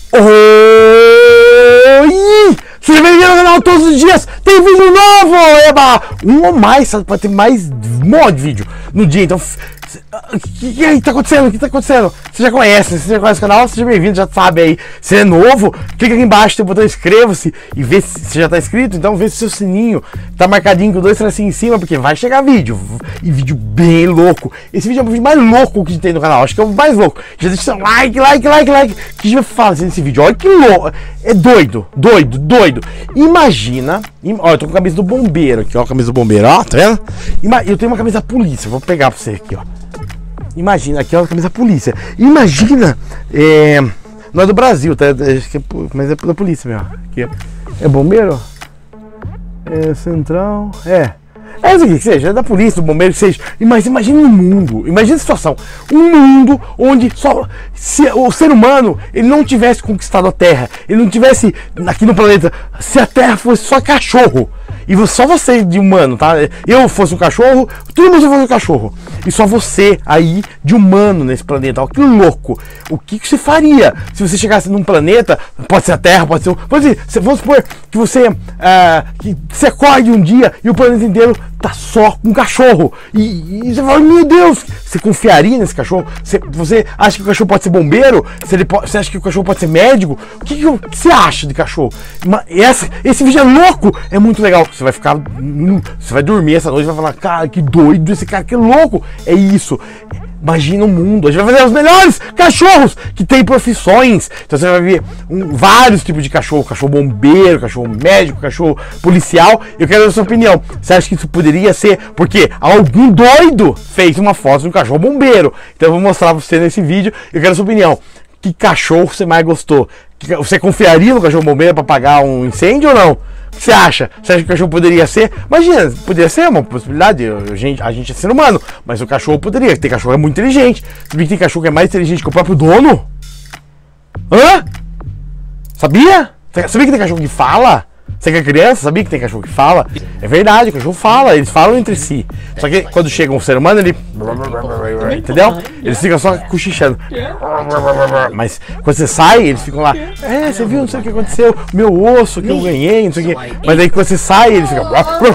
Oi! Seja bem-vindo ao canal todos os dias, tem vídeo novo! Eba! Um ou mais, sabe? Pode ter mais um monte de vídeo no dia, então... O que tá acontecendo? O que tá acontecendo? Você já conhece o canal, seja bem-vindo, já sabe aí. Se é novo, clica aqui embaixo, tem o botão inscreva-se e vê se você já tá inscrito. Então vê se o seu sininho tá marcadinho com 2 tracinhos em cima, porque vai chegar vídeo. E vídeo bem louco. Esse vídeo é o vídeo mais louco que tem no canal, acho que é o mais louco. Já deixa seu like. Que a gente vai fazer nesse vídeo. Olha que louco. É doido. Imagina. Ó, eu tô com a camisa do bombeiro aqui, ó. A camisa do bombeiro, ó, tá vendo? Eu tenho uma camisa da polícia, vou pegar pra você aqui, ó. Imagina, aqui é uma camisa da polícia. Imagina, não é do Brasil, tá? Mas é da polícia mesmo. Aqui é bombeiro? É central. É isso aqui que seja, é da polícia, do bombeiro que seja. Mas imagina um mundo, imagina a situação. Um mundo onde se o ser humano ele não tivesse conquistado a Terra, ele não tivesse aqui no planeta, se a Terra fosse só cachorro. E só você de humano, tá? Eu fosse um cachorro, todo mundo fosse um cachorro. E só você aí de humano nesse planeta. Olha que louco. O que você faria se você chegasse num planeta? Pode ser a Terra, pode ser... Vamos supor que você acorde um dia e o planeta inteiro tá só com um cachorro. E você fala, meu Deus, você confiaria nesse cachorro? Você acha que o cachorro pode ser bombeiro? Você acha que o cachorro pode ser médico? O que você acha de cachorro? Esse vídeo é louco, é muito legal. Você vai ficar, você vai dormir essa noite e vai falar, cara, que doido esse cara, que louco. É isso. Imagina o mundo, a gente vai fazer os melhores cachorros que tem profissões. Então você vai ver vários tipos de cachorro: cachorro bombeiro, cachorro médico, cachorro policial. Eu quero a sua opinião. Você acha que isso poderia ser porque algum doido fez uma foto de um cachorro bombeiro? Então eu vou mostrar pra você nesse vídeo. Eu quero a sua opinião. Que cachorro você mais gostou? Você confiaria no cachorro bombeiro para apagar um incêndio ou não? O que você acha? Você acha que o cachorro poderia ser? Imagina, poderia ser uma possibilidade. A gente é ser humano, mas o cachorro poderia. Tem cachorro é muito inteligente. Sabia que tem cachorro que é mais inteligente que o próprio dono? Hã? Sabia? Sabia que tem cachorro que fala? Você que é criança, sabia que tem cachorro que fala? É verdade, o cachorro fala, eles falam entre si. Só que quando chega um ser humano, ele... Entendeu? Eles ficam só cochichando. Mas quando você sai, eles ficam lá. Você viu, não sei o que aconteceu, meu osso que eu ganhei, não sei o que. Mas aí quando você sai, eles ficam...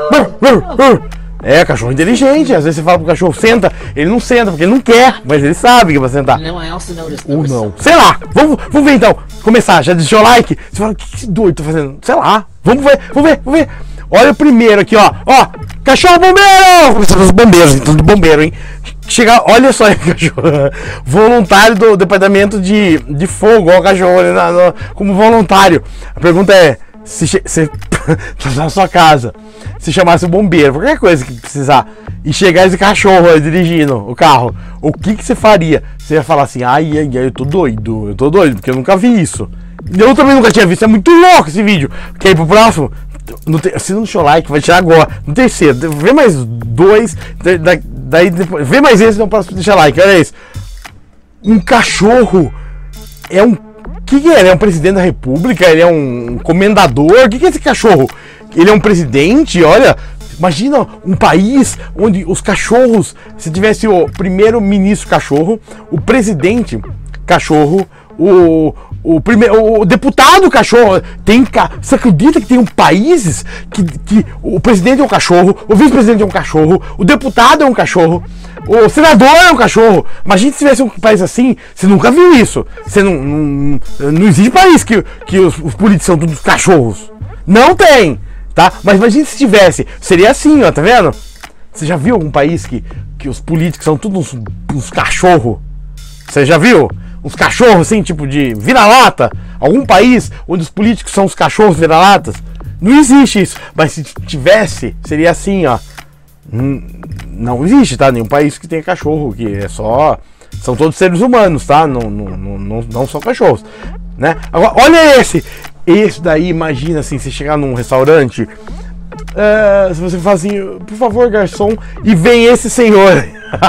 Cachorro inteligente. Às vezes você fala pro cachorro, senta, ele não senta, porque ele não quer, mas ele sabe que vai sentar. Ou não. Sei lá, vamos ver então. Começar, já deixou o like? Você fala, o que esse doido tá fazendo? Sei lá, vamos ver. Olha o primeiro aqui, ó. Cachorro bombeiro! Começando os bombeiros, então do bombeiro, hein? Chega, olha só aí, cachorro. Voluntário do departamento de fogo, ó, o cachorro como voluntário. A pergunta é, se tá na sua casa, se chamasse o bombeiro, qualquer coisa que precisar, e chegar esse cachorro aí dirigindo o carro, o que você faria? Você ia falar assim, ai, eu tô doido, porque eu nunca vi isso. Eu também nunca tinha visto, é muito louco esse vídeo. Quer ir pro próximo? Se não deixou like, vai tirar agora. No terceiro, vê mais 2, daí depois, vê mais esse, no próximo deixa like, olha isso. Um cachorro é um... O que é? Ele é um presidente da república? Ele é um comendador? O que é esse cachorro? Ele é um presidente? Olha, imagina um país onde os cachorros, se tivesse o primeiro-ministro cachorro, o presidente cachorro, o deputado cachorro. Você acredita que tem países que o presidente é um cachorro, o vice-presidente é um cachorro, o deputado é um cachorro, o senador é um cachorro? Imagina se tivesse um país assim. Você nunca viu isso. Você não existe país que os políticos são todos cachorros. Não tem, tá? Mas imagina se tivesse. Seria assim, ó, tá vendo? Você já viu algum país que os políticos são todos uns cachorros? Você já viu? Uns cachorros assim, tipo de vira-lata? Algum país onde os políticos são os cachorros vira-latas? Não existe isso. Mas se tivesse, seria assim, ó. Não existe, tá? Nenhum país que tenha cachorro, que é só... São todos seres humanos, tá? Não são cachorros, né? Agora, olha esse! Esse daí, imagina assim, você chegar num restaurante... se você fala assim, por favor, garçom, e vem esse senhor.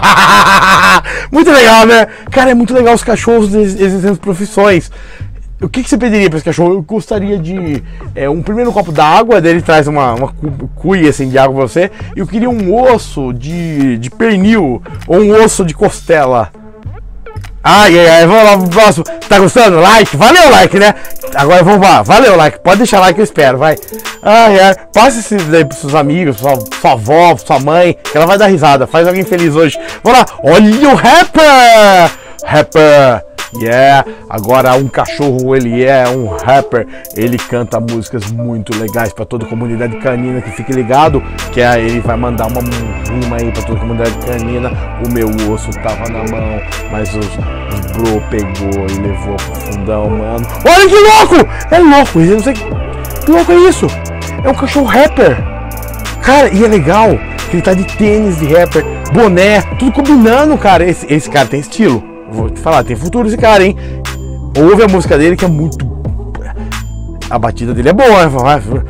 Muito legal, né? Cara, é muito legal os cachorros exercendo profissões. O que você pediria para esse cachorro? Eu gostaria de um primeiro copo d'água, daí ele traz uma cuia assim, de água para você. E eu queria um osso de pernil ou um osso de costela. Ai, ai, ai, vamos lá pro próximo. Tá gostando? Like? Valeu, like, né? Agora vamos lá. Valeu, like. Pode deixar like que eu espero, vai. Ai, ai. Passa esse daí pros seus amigos, sua avó, sua mãe, que ela vai dar risada. Faz alguém feliz hoje. Vamos lá. Olha o rapper! Rapper! Yeah! Agora um cachorro, ele é um rapper. Ele canta músicas muito legais pra toda a comunidade canina que fique ligado. Que aí ele vai mandar uma rima aí pra toda a comunidade canina. O meu osso tava na mão, mas os bro pegou e levou pro fundão, mano. Olha que louco! É louco, eu não sei que louco é isso. É um cachorro rapper. Cara, e é legal que ele tá de tênis de rapper, boné, tudo combinando, cara. Esse cara tem estilo. Vou te falar, tem futuro esse cara, hein? Ouve a música dele que é muito... A batida dele é boa, né?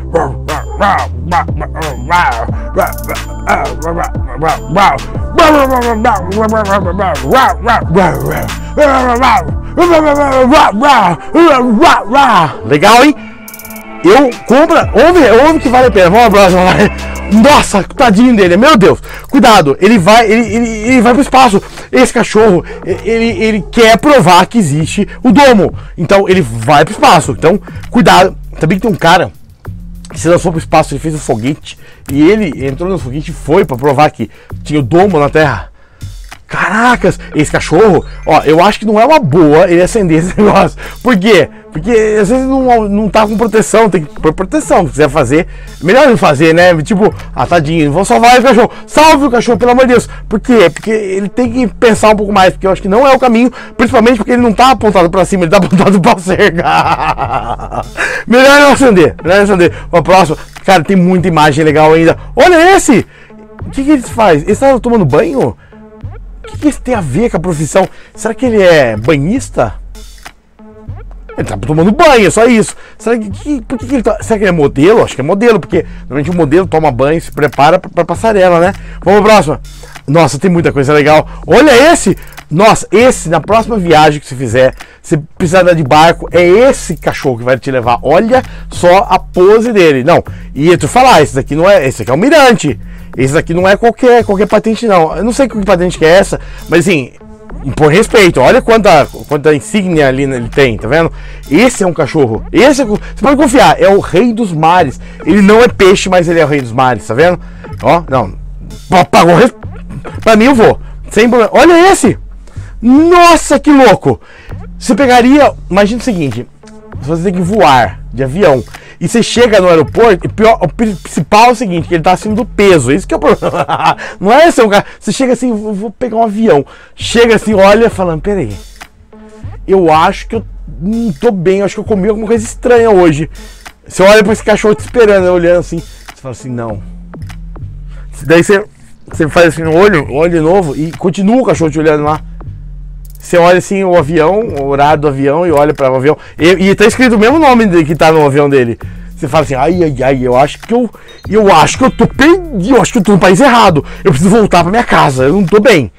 Legal, hein? Eu compra, ouve que vale a pena. Vamos à próxima. Nossa, tadinho dele, meu Deus. Cuidado, ele vai pro espaço. Esse cachorro, ele quer provar que existe o domo. Então ele vai pro espaço. Então, cuidado. Também tem um cara que se lançou pro espaço, ele fez um foguete. E ele entrou no foguete e foi pra provar que tinha o domo na Terra. Caracas, esse cachorro, ó, eu acho que não é uma boa ele acender esse negócio. Por quê? Porque às vezes não tá com proteção, tem que pôr proteção. Se quiser fazer, melhor não fazer, né? Tipo, tadinho, vou salvar esse cachorro. Salve o cachorro, pelo amor de Deus. Por quê? Porque ele tem que pensar um pouco mais, porque eu acho que não é o caminho, principalmente porque ele não tá apontado pra cima, ele tá apontado pra cerca. Melhor não acender, melhor não acender. O próximo, cara, tem muita imagem legal ainda. Olha esse! O que ele faz? Ele tá tomando banho? O que isso tem a ver com a profissão? Será que ele é banhista? Ele tá tomando banho, só isso. Será que ele tá... Será que ele é modelo? Acho que é modelo, porque normalmente o modelo toma banho, se prepara pra passarela, né? Vamos pro próximo. Nossa, tem muita coisa legal. Olha esse! Nossa, esse, na próxima viagem que você fizer, você precisar andar de barco, é esse cachorro que vai te levar. Olha só a pose dele. Não, e eu te falar, esse daqui não é... Esse aqui é o Mirante. Esse daqui não é qualquer patente, não. Eu não sei que patente que é essa, mas assim, por respeito, olha quanta insígnia ali ele tem, tá vendo? Esse é um cachorro. Esse você pode confiar, é o rei dos mares. Ele não é peixe, mas ele é o rei dos mares, tá vendo? Ó, não. Pagou pra mim eu vou. Sem problema. Olha esse! Nossa, que louco! Você pegaria. Imagina o seguinte: você tem que voar de avião. E você chega no aeroporto, e pior, o principal é o seguinte, que ele tá acima do peso. Isso que é o problema. Não é esse o cara. Você chega assim, vou pegar um avião. Chega assim, olha, falando, peraí. Eu acho que eu não tô bem, eu acho que eu comi alguma coisa estranha hoje. Você olha pra esse cachorro te esperando, olhando assim. Você fala assim, não. Daí você faz assim, olho de novo, e continua o cachorro te olhando lá. Você olha assim o avião, o horário do avião, e olha para o avião. E tá escrito o mesmo nome que tá no avião dele. Você fala assim, ai, eu acho que eu tô perdido, eu acho que eu tô no país errado. Eu preciso voltar para minha casa, eu não tô bem.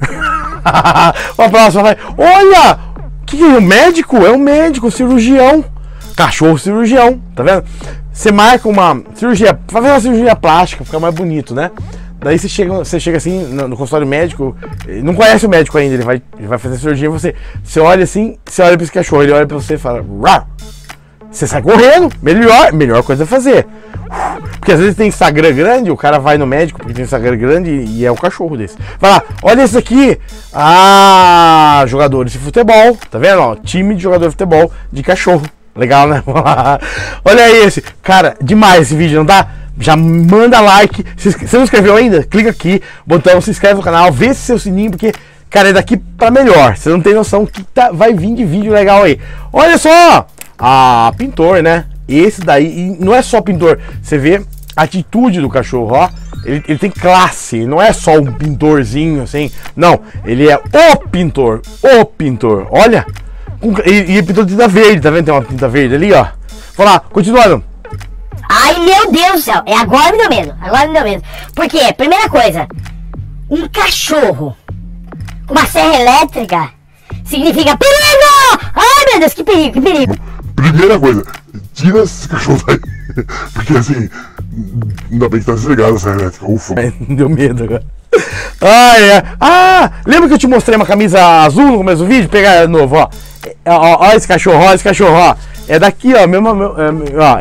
A próxima vai. Olha! O que é o médico? É um médico, cirurgião. Cachorro cirurgião, tá vendo? Você marca uma cirurgia, fazer uma cirurgia plástica, fica mais bonito, né? Daí você chega assim no consultório médico, não conhece o médico ainda, ele vai fazer cirurgia e você olha assim, você olha para esse cachorro, ele olha para você e fala, Rau! Você sai correndo, melhor coisa a fazer. Porque às vezes tem Instagram grande, o cara vai no médico porque tem Instagram grande e é o cachorro desse. Vai lá, olha esse aqui, jogadores de futebol, tá vendo? Ó, time de jogador de futebol de cachorro, legal, né? Olha esse, cara, demais esse vídeo, não dá? Já manda like, se você não inscreveu ainda, clica aqui, botão, se inscreve no canal, vê esse seu sininho, porque, cara, é daqui pra melhor. Você não tem noção que vai vir de vídeo legal aí. Olha só, pintor, né? Esse daí, e não é só pintor, você vê a atitude do cachorro, ó. Ele tem classe, não é só um pintorzinho assim, não, ele é o pintor, olha. E pintor de tinta verde, tá vendo? Tem uma tinta verde ali, ó. Vamos lá, continuando. Ai, meu Deus do céu, agora me deu medo, Por quê? Primeira coisa, um cachorro com uma serra elétrica significa perigo! Ai, meu Deus, que perigo. Primeira coisa, tira esse cachorro daí, porque assim, ainda bem que tá desligado a serra elétrica, ufa. Deu medo agora. Ah, lembra que eu te mostrei uma camisa azul no começo do vídeo? Pegar de novo, ó. Ó esse cachorro, ó. É daqui, ó, ó,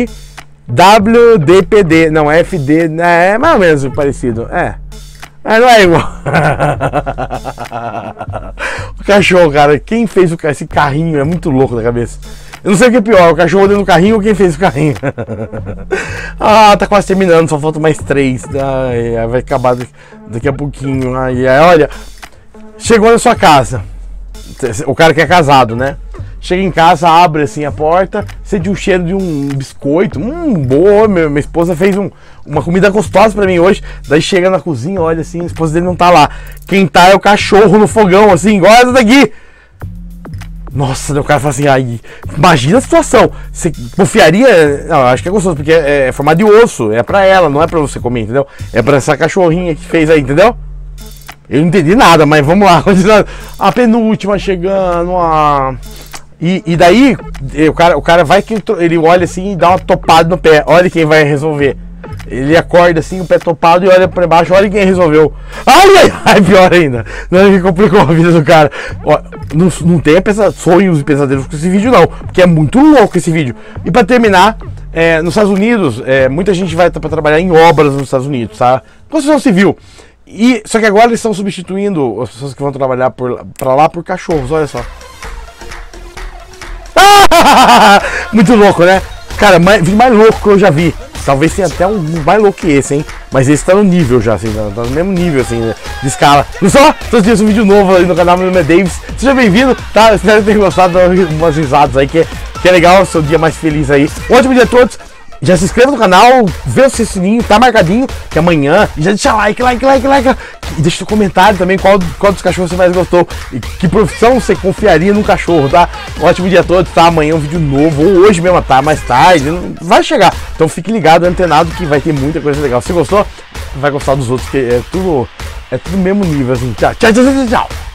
FWDPD. Não, FD, é mais ou menos parecido. Mas não é igual. O cachorro, cara, quem fez esse carrinho é muito louco da cabeça. Eu não sei o que é pior, o cachorro dentro do carrinho ou quem fez o carrinho. Tá quase terminando, só falta mais 3. Vai acabar daqui a pouquinho. Olha, chegou na sua casa. O cara que é casado, né? Chega em casa, abre assim a porta, sente um cheiro de um biscoito. Boa, minha esposa fez uma comida gostosa pra mim hoje. Daí chega na cozinha, olha assim, a esposa dele não tá lá. Quem tá é o cachorro no fogão, assim, igual essa daqui. Nossa, o cara fala assim, imagina a situação. Você confiaria? Não, eu acho que é gostoso, porque é formado de osso, é pra ela, não é pra você comer, entendeu? É pra essa cachorrinha que fez aí, entendeu? Eu não entendi nada, mas vamos lá, continuando. A penúltima chegando, E daí, o cara vai que ele olha assim e dá uma topada no pé. Olha quem vai resolver. Ele acorda assim, o pé topado e olha pra baixo, olha quem resolveu. Ai, pior ainda. Não, que complicou a vida do cara. Ó, não tenha sonhos e pesadelos com esse vídeo não, porque é muito louco esse vídeo. E pra terminar, nos Estados Unidos, muita gente vai pra trabalhar em obras nos Estados Unidos, tá? Construção civil. Só que agora eles estão substituindo as pessoas que vão trabalhar pra lá por cachorros, olha só. Muito louco, né? Cara, vídeo mais louco que eu já vi. Talvez tenha até um mais louco que esse, hein? Mas esse tá no nível já, assim, tá no mesmo nível, assim, né? De escala. Não só? Todos os dias um vídeo novo aí no canal, meu nome é Davis. Seja bem-vindo, tá? Espero ter gostado de umas risadas aí, que é legal, seu dia mais feliz aí. Um ótimo dia a todos. Já se inscreva no canal, vê o seu sininho, tá marcadinho, que amanhã, e já deixa like. E deixa seu comentário também, qual dos cachorros você mais gostou, e que profissão você confiaria num cachorro, tá? Um ótimo dia a todos, tá? Amanhã um vídeo novo, ou hoje mesmo, tá? Mais tarde, vai chegar. Então fique ligado, antenado, que vai ter muita coisa legal. Se gostou, vai gostar dos outros, que é tudo mesmo nível, assim. Tchau.